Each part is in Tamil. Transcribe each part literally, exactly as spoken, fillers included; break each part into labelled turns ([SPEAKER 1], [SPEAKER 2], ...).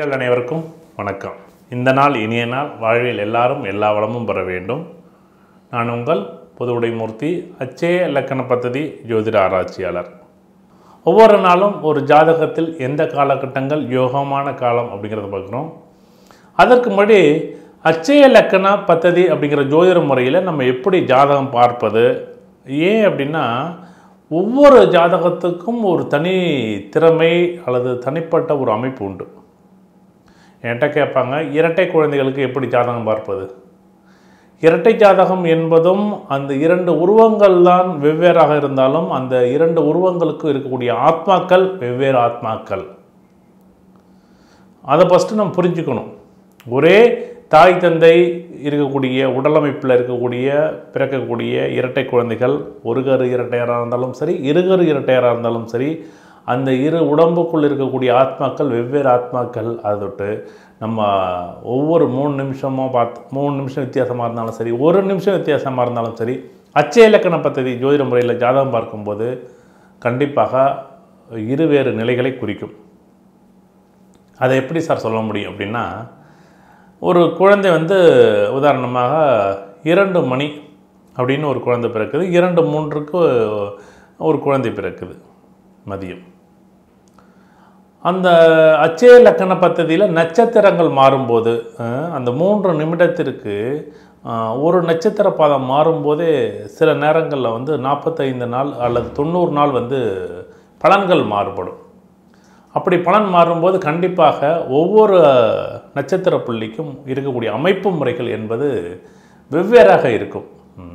[SPEAKER 1] நேயர்கள் அனைவருக்கும் வணக்கம். இந்த நாள் இனிய நாள், வாழ்வில் எல்லாரும் எல்லா வளமும் பெற வேண்டும். நான் உங்கள் புதுவுடைமூர்த்தி, அச்சய இலக்கண பദ്ധதி ஜோதிட ஆராய்ச்சியாளர். ஒவ்வொரு நாளும் ஒரு ஜாதகத்தில் எந்த காலகட்டங்கள் யோகமான காலம் அப்படிங்கிறத பார்க்குறோம். அதற்கு முன்னாடி அச்சய இலக்கண பദ്ധதி அப்படிங்கிற ஜோதிட முறையில் நம்ம எப்படி ஜாதகம் பார்ப்பது, ஏன் அப்படின்னா ஒவ்வொரு ஜாதகத்துக்கும் ஒரு தனி திறமை அல்லது தனிப்பட்ட ஒரு அமைப்பு உண்டு. என்கிட்ட கேட்பாங்க, இரட்டை குழந்தைகளுக்கு எப்படி ஜாதகம் பார்ப்பது? இரட்டை ஜாதகம் என்பதும் அந்த இரண்டு உருவங்கள் தான் வெவ்வேறாக இருந்தாலும் அந்த இரண்டு உருவங்களுக்கு இருக்கக்கூடிய ஆத்மாக்கள் வெவ்வேறு ஆத்மாக்கள். அதை ஃபஸ்ட்டு நம்ம புரிஞ்சுக்கணும். ஒரே தாய் தந்தை இருக்கக்கூடிய உடலமைப்பில் இருக்கக்கூடிய பிறக்கக்கூடிய இரட்டை குழந்தைகள் ஒரு கரு இரட்டையராக இருந்தாலும் சரி, இருகரு இரட்டையராக இருந்தாலும் சரி, அந்த இரு உடம்புக்குள் இருக்கக்கூடிய ஆத்மாக்கள் வெவ்வேறு ஆத்மாக்கள். அதை தொட்டு நம்ம ஒவ்வொரு மூணு நிமிஷமும் பார்த்து மூணு நிமிஷம் வித்தியாசமாக இருந்தாலும் சரி, ஒரு நிமிஷம் வித்தியாசமாக இருந்தாலும் சரி, அச்சய இலக்கண பദ്ധதி ஜோதிட முறையில் ஜாதகம் பார்க்கும்போது கண்டிப்பாக இருவேறு நிலைகளை குறிக்கும். அதை எப்படி சார் சொல்ல முடியும் அப்படின்னா, ஒரு குழந்தை வந்து உதாரணமாக இரண்டு மணி அப்படின்னு ஒரு குழந்தை பிறக்குது, இரண்டு மூன்றுக்கு ஒரு குழந்தை பிறக்குது மதியம். அந்த அச்சய இலக்கண பദ്ധதியில் நட்சத்திரங்கள் மாறும்போது அந்த மூன்று நிமிடத்திற்கு ஒரு நட்சத்திர பாதம் மாறும்போதே சில நேரங்களில் வந்து நாற்பத்தைந்து நாள் அல்லது தொண்ணூறு நாள் வந்து பலன்கள் மாறுபடும். அப்படி பலன் மாறும்போது கண்டிப்பாக ஒவ்வொரு நட்சத்திர புள்ளிக்கும் இருக்கக்கூடிய அமைப்பு முறைகள் என்பது வெவ்வேறாக இருக்கும்.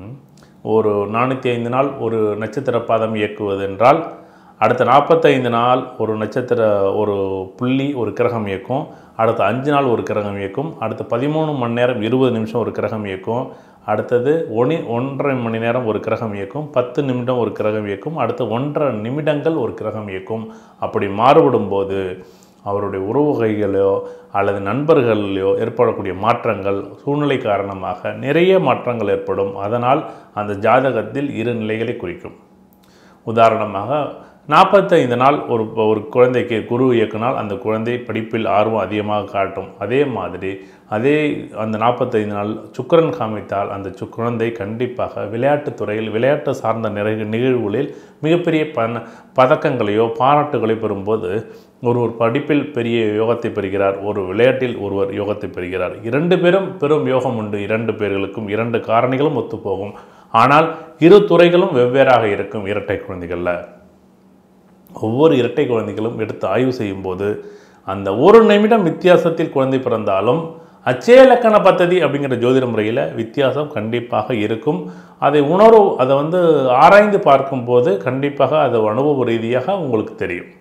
[SPEAKER 1] ஒரு நானூற்றி ஐந்து நாள் ஒரு நட்சத்திர பாதம் இயக்குவது என்றால், அடுத்த நாற்பத்தைந்து நாள் ஒரு நட்சத்திர ஒரு புள்ளி ஒரு கிரகம் இயக்கும், அடுத்த அஞ்சு நாள் ஒரு கிரகம் இயக்கும், அடுத்த பதிமூணு மணி நேரம் இருபது நிமிஷம் ஒரு கிரகம் இயக்கும், அடுத்தது ஒனி ஒன்றரை மணி நேரம் ஒரு கிரகம் இயக்கும், பத்து நிமிடம் ஒரு கிரகம் இயக்கும், அடுத்து ஒன்றரை நிமிடங்கள் ஒரு கிரகம் இயக்கும். அப்படி மாறுபடும் போது அவருடைய உறவுகைகளோ அல்லது நண்பர்களையோ ஏற்படக்கூடிய மாற்றங்கள் சூழ்நிலை காரணமாக நிறைய மாற்றங்கள் ஏற்படும். அதனால் அந்த ஜாதகத்தில் இரு நிலைகளை குறிக்கும். உதாரணமாக நாற்பத்தைந்து நாள் ஒரு ஒரு குழந்தைக்கு குரு இயக்கினால் அந்த குழந்தை படிப்பில் ஆர்வம் அதிகமாக காட்டும். அதே மாதிரி அதே அந்த நாற்பத்தைந்து நாள் சுக்கிரன் காமித்தால் அந்த சு குழந்தை கண்டிப்பாக விளையாட்டுத் துறையில் விளையாட்டு சார்ந்த நிறை நிகழ்வுகளில் மிகப்பெரிய பன பதக்கங்களையோ பாராட்டுகளை பெறும்போது ஒருவர் படிப்பில் பெரிய யோகத்தை பெறுகிறார், ஒரு விளையாட்டில் ஒருவர் யோகத்தை பெறுகிறார். இரண்டு பேரும் பெரும் யோகம் உண்டு. இரண்டு பேர்களுக்கும் இரண்டு காரணிகளும் ஒத்துப்போகும். ஆனால் இரு துறைகளும் வெவ்வேறாக இருக்கும். இரட்டை குழந்தைகளில் ஒவ்வொரு இரட்டை குழந்தைகளும் எடுத்து ஆய்வு செய்யும்போது அந்த ஒரு நிமிடம் வித்தியாசத்தில் குழந்தை பிறந்தாலும் அச்சய இலக்கண பദ്ധதி அப்படிங்கிற ஜோதிட முறையில் வித்தியாசம் கண்டிப்பாக இருக்கும். அதை உணர்வு அதை வந்து ஆராய்ந்து பார்க்கும்போது கண்டிப்பாக அது அனுபவ ரீதியாக உங்களுக்கு தெரியும்.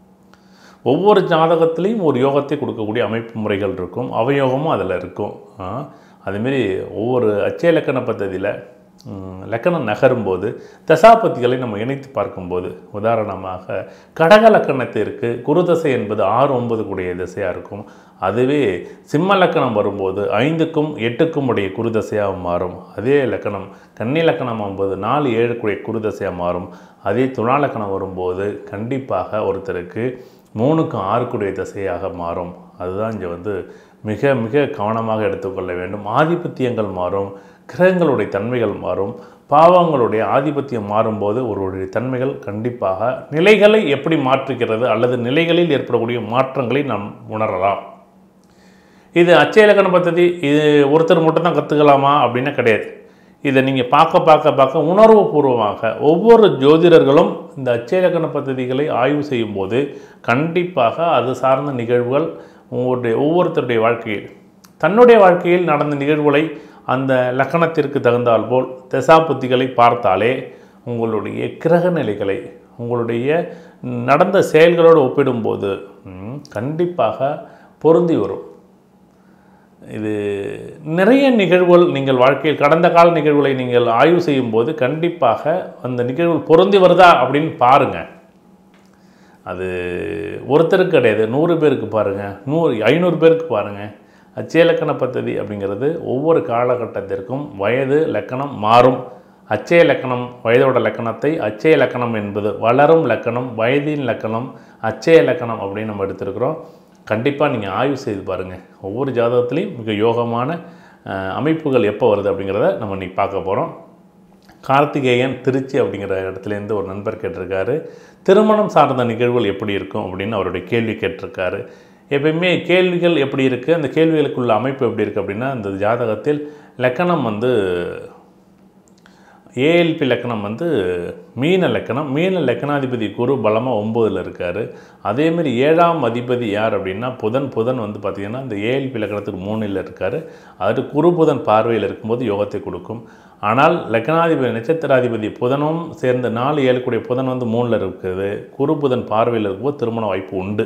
[SPEAKER 1] ஒவ்வொரு ஜாதகத்திலையும் ஒரு யோகத்தை கொடுக்கக்கூடிய அமைப்பு முறைகள் இருக்கும், அவயோகமும் அதில் இருக்கும். அதுமாரி ஒவ்வொரு அச்சய இலக்கண பദ്ധதியில் லக்கணம் நகரும்போது தசாபதிகளை நம்ம இணைத்து பார்க்கும்போது, உதாரணமாக கடக லக்கணத்திற்கு குருதசை என்பது ஆறு ஒன்பது கூடிய திசையாக இருக்கும். அதுவே சிம்ம லக்கணம் வரும்போது ஐந்துக்கும் எட்டுக்கும் உடைய குருதசையாக மாறும். அதே லக்கணம் கன்னி லக்கணம் வரும்போது நாலு ஏழு கூடிய குருதசையாக மாறும். அதே துலா லக்கணம் வரும்போது கண்டிப்பாக ஒருத்தருக்கு மூணுக்கும் ஆறு கூடிய திசையாக மாறும். அதுதான் இங்கே வந்து மிக மிக கவனமாக எடுத்துக்கொள்ள வேண்டும். ஆதிபத்தியங்கள் மாறும், கிரகங்களுடைய தன்மைகள் மாறும், பாவங்களுடைய ஆதிபத்தியம் மாறும்போது ஒருவருடைய தன்மைகள் கண்டிப்பாக நிலைகளை எப்படி மாற்றுகிறது அல்லது நிலைகளில் ஏற்படக்கூடிய மாற்றங்களை நாம் உணரலாம். இது அச்சய இலக்கண பദ്ധதி இது ஒருத்தர் மட்டும் தான் கற்றுக்கலாமா அப்படின்னா கிடையாது. இதை நீங்கள் பார்க்க பார்க்க பார்க்க உணர்வு பூர்வமாக ஒவ்வொரு ஜோதிடர்களும் இந்த அச்சய இலக்கண பദ്ധதிகளை ஆய்வு செய்யும்போது கண்டிப்பாக அது சார்ந்த நிகழ்வுகள் உங்களுடைய ஒவ்வொருத்தருடைய வாழ்க்கையில் தன்னுடைய வாழ்க்கையில் நடந்த நிகழ்வுகளை அந்த லக்கணத்திற்கு தகுந்தால் போல் தசாபுத்திகளை பார்த்தாலே உங்களுடைய கிரக நிலைகளை உங்களுடைய நடந்த செயல்களோடு ஒப்பிடும்போது கண்டிப்பாக பொருந்தி வரும். இது நிறைய நிகழ்வுகள் நீங்கள் வாழ்க்கையில் கடந்த கால நிகழ்வுகளை நீங்கள் ஆய்வு செய்யும்போது கண்டிப்பாக அந்த நிகழ்வுகள் பொருந்தி வருதா அப்படின்னு பாருங்கள். அது ஒருத்தருக்கு கிடையாது, நூறு பேருக்கு பாருங்கள், நூறு ஐநூறு பேருக்கு பாருங்கள். அச்சய இலக்கண பദ്ധதி அப்படிங்கிறது ஒவ்வொரு காலகட்டத்திற்கும் வயது லக்கணம் மாறும். அச்சய லக்கணம் வயதோட லக்கணத்தை அச்சய லக்கணம் என்பது வளரும் லக்கணம், வயதின் லக்கணம், அச்சய லக்கணம் அப்படின்னு நம்ம எடுத்திருக்கிறோம். கண்டிப்பாக நீங்கள் ஆய்வு செய்து பாருங்கள். ஒவ்வொரு ஜாதகத்துலேயும் மிக யோகமான அமைப்புகள் எப்போ வருது அப்படிங்கிறத நம்ம இன்றைக்கி பார்க்க போகிறோம். கார்த்திகேயன் திருச்சி அப்படிங்கிற இடத்துலேருந்து ஒரு நண்பர் கேட்டிருக்காரு, திருமணம் சார்ந்த நிகழ்வுகள் எப்படி இருக்கும் அப்படின்னு அவருடைய கேள்வி கேட்டிருக்காரு. எப்பயுமே கேள்விகள் எப்படி இருக்குது, அந்த கேள்விகளுக்குள்ள அமைப்பு எப்படி இருக்குது அப்படின்னா, அந்த ஜாதகத்தில் லக்கணம் வந்து ஏஎல்பி லக்கணம் வந்து மீன லக்கணம். மீன லக்கணாதிபதி குரு பலமாக ஒம்போதில் இருக்கார். அதேமாரி ஏழாம் அதிபதி யார் அப்படின்னா புதன். புதன் வந்து பார்த்திங்கன்னா இந்த ஏஎல்பி லக்கணத்துக்கு மூணில் இருக்கார். அது குரு புதன் பார்வையில் இருக்கும்போது யோகத்தை கொடுக்கும். ஆனால் லக்கணாதிபதி நட்சத்திராதிபதி புதனும் சேர்ந்த நாலு ஏழுக்குடைய புதன் வந்து மூணில் இருக்குது. குரு புதன் பார்வையில் இருக்கும்போது திருமண வாய்ப்பு உண்டு.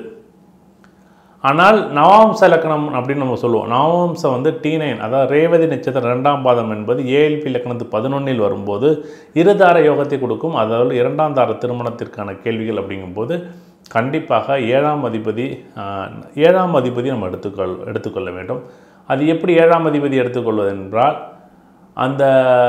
[SPEAKER 1] ஆனால் நவாம்ச லக்கணம் அப்படின்னு நம்ம சொல்லுவோம். நவாம்சம் வந்து டி நைன், அதாவது ரேவதி நட்சத்திரம் ரெண்டாம் பாதம் என்பது ஏஎல்பி லக்கணத்து பதினொன்றில் வரும்போது இருதார யோகத்தை கொடுக்கும். அதாவது இரண்டாம் தார திருமணத்திற்கான கேள்விகள் அப்படிங்கும்போது கண்டிப்பாக ஏழாம் அதிபதி ஏழாம் அதிபதி நம்ம எடுத்துக்கொள் எடுத்துக்கொள்ள வேண்டும். அது எப்படி ஏழாம் அதிபதி எடுத்துக்கொள்வது என்றால், அந்த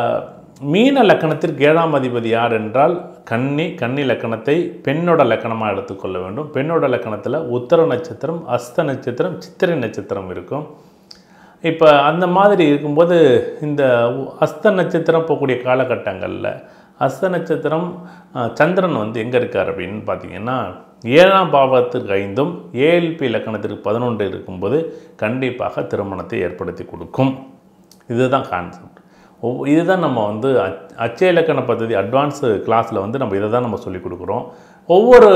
[SPEAKER 1] மீன லக்கணத்திற்கு ஏழாம் அதிபதி யார் என்றால் கன்னி. கன்னி லக்கணத்தை பெண்ணோட லக்கணமாக எடுத்துக்கொள்ள வேண்டும். பெண்ணோட லக்கணத்தில் உத்தர நட்சத்திரம், அஸ்த நட்சத்திரம், சித்திரை நட்சத்திரம் இருக்கும். இப்போ அந்த மாதிரி இருக்கும்போது இந்த அஸ்த நட்சத்திரம் போகக்கூடிய காலகட்டங்களில் அஸ்த நட்சத்திரம் சந்திரன் வந்து எங்கே இருக்கார் அப்படின்னு பார்த்திங்கன்னா ஏழாம் பாவத்திற்கு ஐந்தும் ஏஎல்பி லக்கணத்திற்கு பதினொன்று இருக்கும்போது கண்டிப்பாக திருமணத்தை ஏற்படுத்தி கொடுக்கும். இதுதான் கான்செப்ட். ஒவ் இதுதான் நம்ம வந்து அச் அச்சய இலக்கண பദ്ധதி அட்வான்ஸு கிளாஸில் வந்து நம்ம இதை தான் நம்ம சொல்லிக் கொடுக்குறோம். ஒவ்வொரு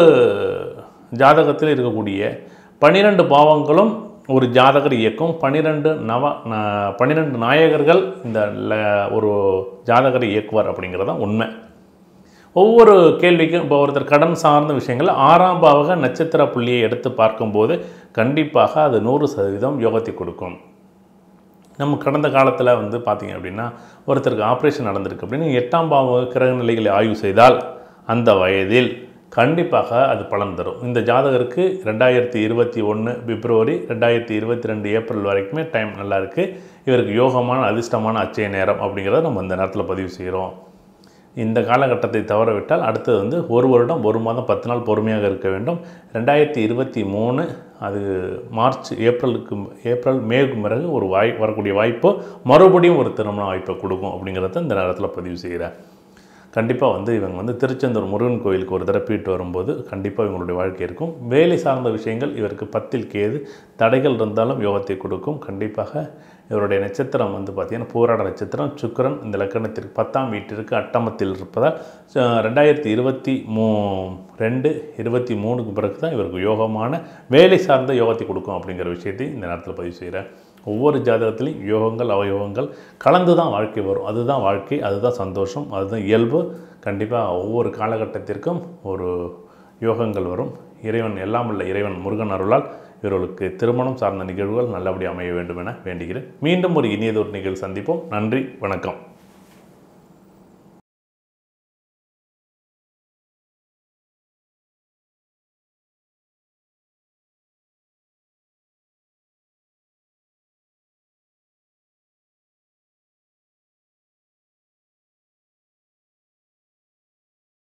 [SPEAKER 1] ஜாதகத்தில் இருக்கக்கூடிய பன்னிரெண்டு பாவங்களும் ஒரு ஜாதகர் இயக்கும். பன்னிரெண்டு நவ பன்னிரெண்டு நாயகர்கள் இந்த ஒரு ஜாதகரை இயக்குவார் அப்படிங்கிறது தான் உண்மை. ஒவ்வொரு கேள்விக்கும் இப்போ ஒருத்தர் கடன் சார்ந்த விஷயங்கள் ஆறாம் பாவக நட்சத்திர புள்ளியை எடுத்து பார்க்கும்போது கண்டிப்பாக அது நூறு சதவீதம் யோகத்தை கொடுக்கும். நம்ம கடந்த காலத்தில் வந்து பார்த்திங்க அப்படின்னா ஒருத்தருக்கு ஆப்ரேஷன் நடந்திருக்கு அப்படின்னு எட்டாம் பாவ கிரக நிலைகளை ஆய்வு செய்தால் அந்த வயதில் கண்டிப்பாக அது பலன் தரும். இந்த ஜாதகருக்கு ரெண்டாயிரத்தி இருபத்தி ஒன்று பிப்ரவரி ரெண்டாயிரத்தி இருபத்தி ரெண்டு ஏப்ரல் வரைக்குமே டைம் நல்லா இருக்குது. இவருக்கு யோகமான அதிர்ஷ்டமான அச்சய நேரம் அப்படிங்கிறத நம்ம இந்த நேரத்தில் பதிவு செய்கிறோம். இந்த காலகட்டத்தை தவறவிட்டால் அடுத்தது வந்து ஒரு வருடம் ஒரு மாதம் பத்து நாள் பொறுமையாக இருக்க வேண்டும். ரெண்டாயிரத்தி இருபத்தி மூணு அது மார்ச் ஏப்ரலுக்கு ஏப்ரல் மேக்கு பிறகு ஒரு வாய் வரக்கூடிய வாய்ப்பு மறுபடியும் ஒரு திருமண வாய்ப்பை கொடுக்கும் அப்படிங்கிறத இந்த நேரத்தில் பதிவு செய்கிறேன். கண்டிப்பாக வந்து இவங்க வந்து திருச்செந்தூர் முருகன் கோயிலுக்கு ஒரு தடவை போயிட்டு வரும்போது கண்டிப்பாக இவங்களுடைய வாழ்க்கை இருக்கும். வேலை சார்ந்த விஷயங்கள் இவருக்கு பத்தில் கேது, தடைகள் இருந்தாலும் யோகத்தை கொடுக்கும். கண்டிப்பாக இவருடைய நட்சத்திரம் வந்து பார்த்திங்கன்னா பூராட நட்சத்திரம். சுக்கிரன் இந்த லக்கணத்திற்கு பத்தாம் வீட்டிற்கு அட்டமத்தில் இருப்பதால் ரெண்டாயிரத்தி இருபத்தி மூ ரெண்டு இருபத்தி மூணுக்கு பிறகு தான் இவருக்கு யோகமான வேலை சார்ந்த யோகத்தை கொடுக்கும் அப்படிங்கிற விஷயத்தை இந்த நேரத்தில் பதிவு செய்கிறேன். ஒவ்வொரு ஜாதகத்திலையும் யோகங்கள் அவயோகங்கள் கலந்து தான் வாழ்க்கை வரும். அதுதான் வாழ்க்கை, அதுதான் சந்தோஷம், அதுதான் இயல்பு. கண்டிப்பாக ஒவ்வொரு காலகட்டத்திற்கும் ஒரு யோகங்கள் வரும். இறைவன் எல்லாம் உள்ள இறைவன் முருகன் அருளால் இவர்களுக்கு திருமணம் சார்ந்த நிகழ்வுகள் நல்லபடியாக அமைய வேண்டும் என வேண்டுகிறேன். மீண்டும் ஒரு இனியதொரு நிகழ்வு சந்திப்போம். நன்றி, வணக்கம்.